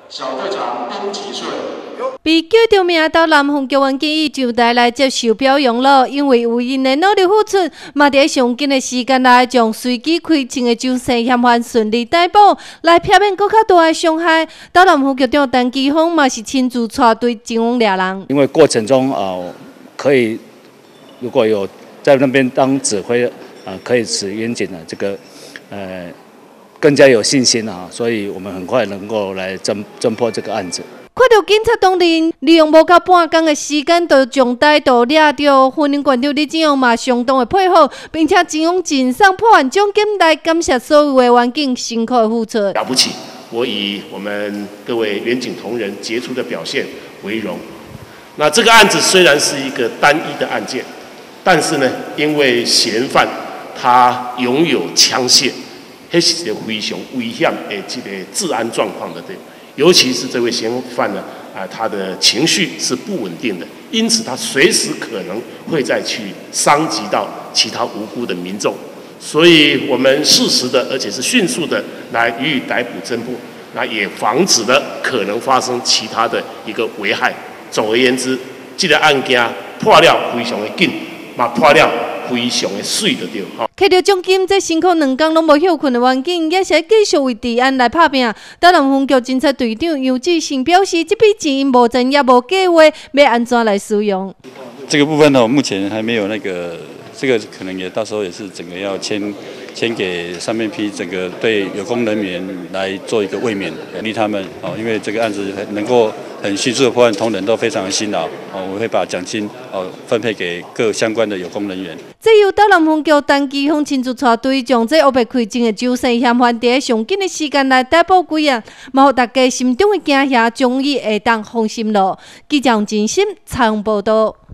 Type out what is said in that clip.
小队长丁吉顺。 被叫到名到南方救援建议上台来接受表扬了，因为为因的努力付出，嘛在上紧的时间内将随机开枪的酒生嫌犯顺利逮捕，来避免更较大的伤害。到南方局长陈其峰嘛是亲自带队前往抓人。 因为过程中可以如果有在那边当指挥可以使远景的这个更加有信心啊，所以我们很快能够来侦破这个案子。 看到警察同仁利用无到半工的时间，就将歹徒抓到，婚姻馆长李志勇嘛相当的配合，并且前往镇上破案奖金来感谢所有的员警辛苦的付出。 了不起！我以我们各位远警同仁杰出的表现为荣。那这个案子虽然是一个单一的案件，但是呢，因为嫌犯他拥有枪械，那是一个非常危险的这个治安状况的尤其是这位嫌犯呢，他的情绪是不稳定的，因此他随时可能会再去伤及到其他无辜的民众，所以我们适时的，而且是迅速的来予以逮捕侦破，那也防止了可能发生其他的一个危害。总而言之，这个案件破了非常的紧，嘛破了非常的水就对。 摕到奖金，这辛苦2天拢无休困的员警，也是继续为治安来拍拼。台南分局侦查队长杨志成表示，这笔钱因无真也无计划，要安怎来使用？ 这个部分呢，目前还没有这个可能也到时候也是整个要签给上面批整个对有功人员来做一个慰勉，鼓励他们因为这个案子能够很迅速的破案，同仁都非常的辛劳我会把奖金分配给各相关的有功人员。 这由台南分局陈其峰亲自带队，将这黑白开枪的酒生嫌犯在上紧的时间内逮捕归案，嘛互大家心中的惊吓，终于会当放心了。记者真心采访报道。